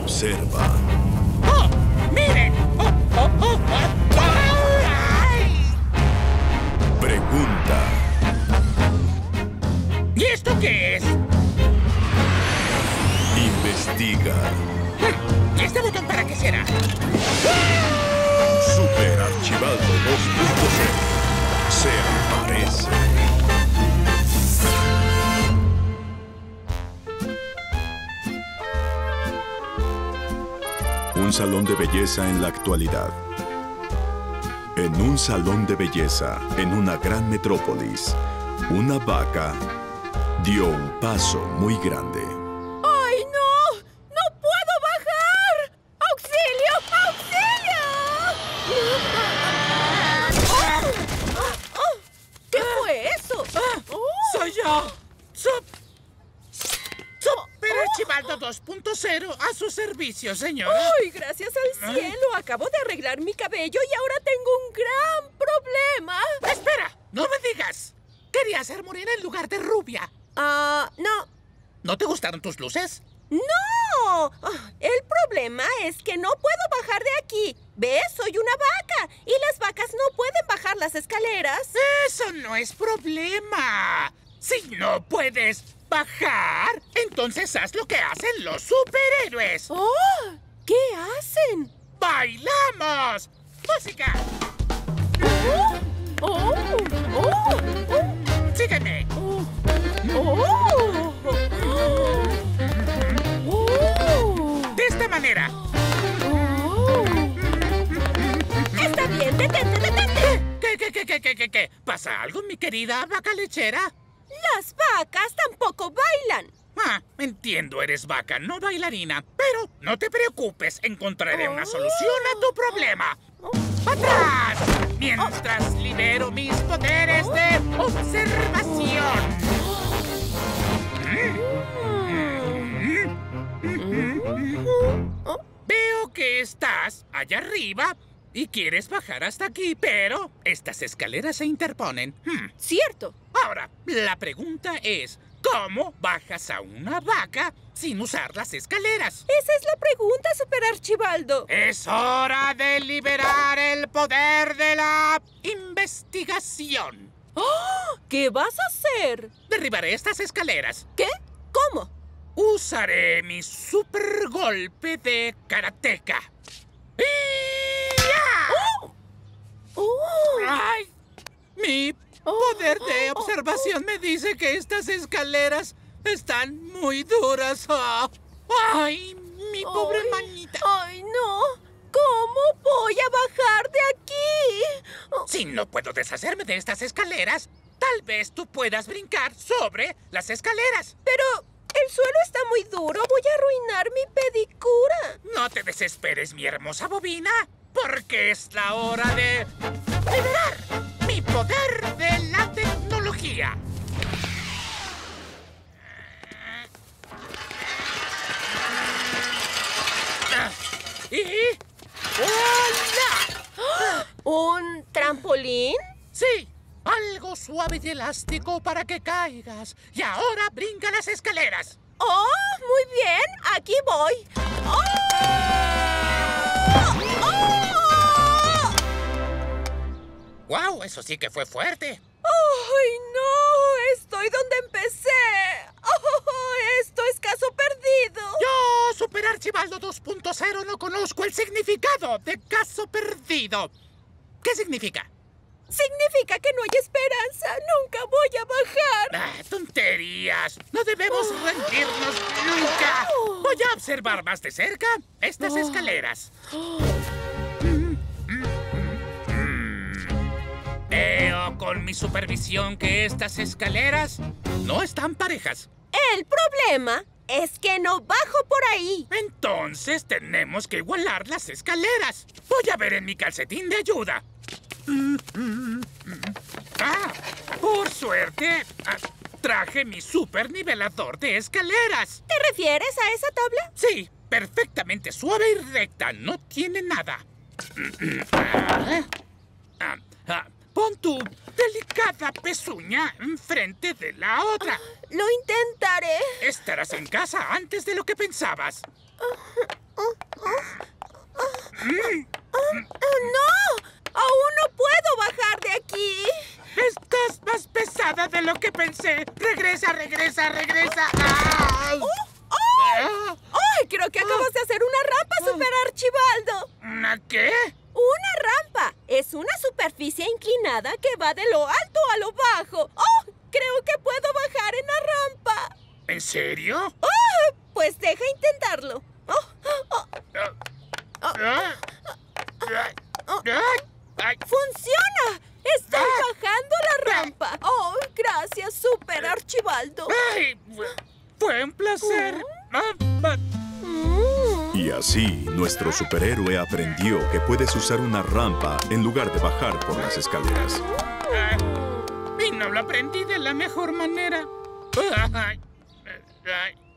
Observa. ¡Oh! ¡Miren! ¡Oh, oh, oh, oh! ¡Ay! Pregunta. ¿Y esto qué es? Investiga. ¿Y este botón para qué será? Super Archibaldo 2.0. Se aparece. Un salón de belleza en la actualidad. En un salón de belleza, en una gran metrópolis, una vaca dio un paso muy grande. ¡Ay, no! ¡No puedo bajar! ¡Auxilio! ¡Auxilio! ¿Qué fue eso? ¡Soy yo! Super Archibaldo 2.0 a su servicio, señor. ¡Ay, gracias al cielo! Acabo de arreglar mi cabello y ahora tengo un gran problema. ¡Espera! ¡No me digas! Quería ser morena en lugar de rubia. No. ¿No te gustaron tus luces? ¡No! El problema es que no puedo bajar de aquí. ¿Ves? Soy una vaca y las vacas no pueden bajar las escaleras. Eso no es problema. Si no puedes bajar, entonces haz lo que hacen los superhéroes. ¡Oh! ¿Qué hacen? ¡Bailamos! ¡Música! ¡Oh! ¡Oh! ¡Oh! ¡Sígueme! ¡Oh! ¡Oh! ¡Oh! De esta manera. ¡Oh! Está bien, detente, detente. ¿Qué? ¿Pasa algo, mi querida vaca lechera? Las vacas tampoco bailan. Entiendo, eres vaca, no bailarina. Pero no te preocupes, encontraré una solución a tu problema. ¡Atrás! Mientras libero mis poderes de observación. Veo que estás allá arriba y quieres bajar hasta aquí, pero estas escaleras se interponen. Cierto. Ahora, la pregunta es, ¿cómo bajas a una vaca sin usar las escaleras? Esa es la pregunta, Super Archibaldo. Es hora de liberar el poder de la investigación. ¡Oh! ¿Qué vas a hacer? Derribaré estas escaleras. ¿Qué? ¿Cómo? Usaré mi super golpe de karateka. ¡Ya! ¡Oh! ¡Ay! Mi poder de observación me dice que estas escaleras están muy duras. ¡Ay, mi pobre manita! ¡Ay, no! ¿Cómo voy a bajar de aquí? Si no puedo deshacerme de estas escaleras, tal vez tú puedas brincar sobre las escaleras. Pero el suelo está muy duro. Voy a arruinar mi pedicura. No te desesperes, mi hermosa bobina, porque es la hora de liberar mi poder de la tecnología. Y ¡hola! ¿Un trampolín? Sí, algo suave y elástico para que caigas. Y ahora brinca las escaleras. ¡Oh! Muy bien. Aquí voy. ¡Oh! ¡Oh! ¡Wow! Eso sí que fue fuerte. ¡Ay, no! Estoy donde empecé. ¡Oh! Esto es caso perdido. Yo, Super Archibaldo 2.0, no conozco el significado de caso perdido. ¿Qué significa? Significa que no hay esperanza. Nunca voy a bajar. ¡Tonterías! No debemos rendirnos nunca. Voy a observar más de cerca estas escaleras. Veo con mi supervisión que estas escaleras no están parejas. El problema es que no bajo por ahí. Entonces tenemos que igualar las escaleras. Voy a ver en mi calcetín de ayuda. Por suerte, traje mi super nivelador de escaleras. ¿Te refieres a esa tabla? Sí, perfectamente suave y recta. No tiene nada. Pon tu delicada pezuña enfrente de la otra. Lo intentaré. Estarás en casa antes de lo que pensabas. ¡No! ¡Aún no puedo bajar de aquí! Estás más pesada de lo que pensé. Regresa, regresa, regresa. ¡Ay! ¡Ay! Creo que acabas de hacer una rampa, Super Archibaldo. ¿Una qué? ¡Una rampa! Es una superficie inclinada que va de lo alto a lo bajo. ¡Oh! Creo que puedo bajar en la rampa. ¿En serio? ¡Oh! Pues deja intentarlo. ¡Funciona! ¡Estoy bajando la rampa! ¡Oh, gracias, Super Archibaldo! ¡Ay! Fue un placer. Y así, nuestro superhéroe aprendió que puedes usar una rampa en lugar de bajar por las escaleras. Y no lo aprendí de la mejor manera. Ay.